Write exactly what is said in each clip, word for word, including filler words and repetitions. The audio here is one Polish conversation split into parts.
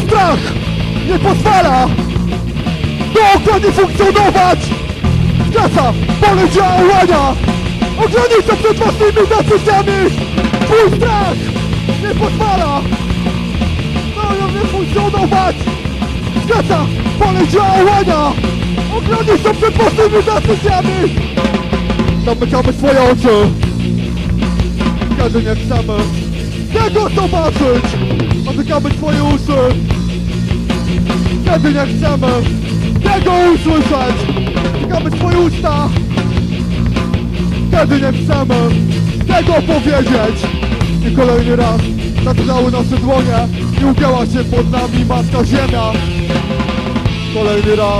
strach nie pozwala do okna nie funkcjonować. Skraca pole działania, ogranicza przed własnymi decyzjami. Twój strach nie pozwala do nie funkcjonować. Skraca pole działania, ogranicza przed własnymi decyzjami. Zamykamy swoje oczy, kiedy nie chcemy tego zobaczyć. Zamykamy swoje uszy, kiedy nie chcemy tego usłyszeć. Zamykamy swoje usta, kiedy nie chcemy tego powiedzieć. I kolejny raz zatrzały nasze dłonie i ugięła się pod nami matka ziemia. Kolejny raz.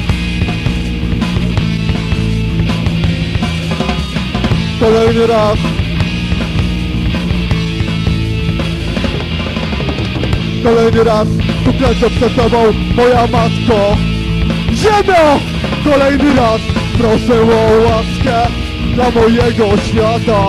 Kolejny raz. Kolejny raz tu klęczę przed tobą, moja matko ziemia! Kolejny raz proszę o łaskę dla mojego świata.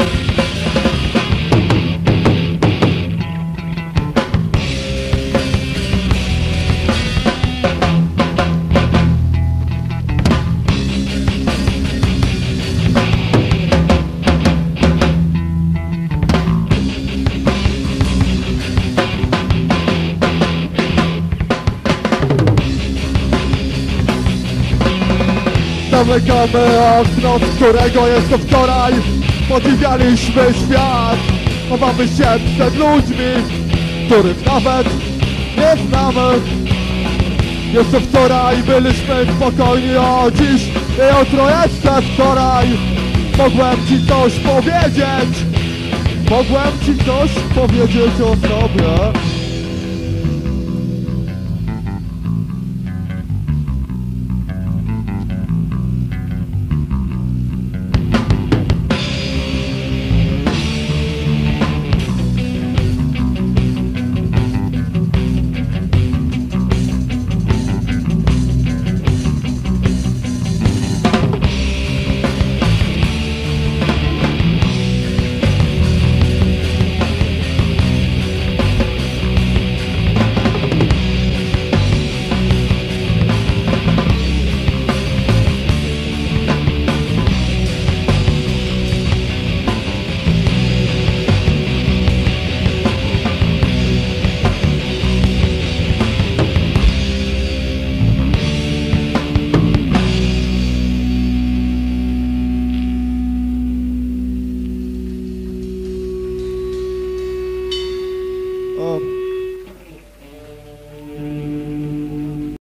Zamykamy okno, z którego jeszcze wczoraj podziwialiśmy świat. Chowamy się przed ludźmi, których nawet nie znamy. Jeszcze wczoraj byliśmy spokojni, o dziś i jutro jeszcze wczoraj. Mogłem ci coś powiedzieć, mogłem ci coś powiedzieć o sobie.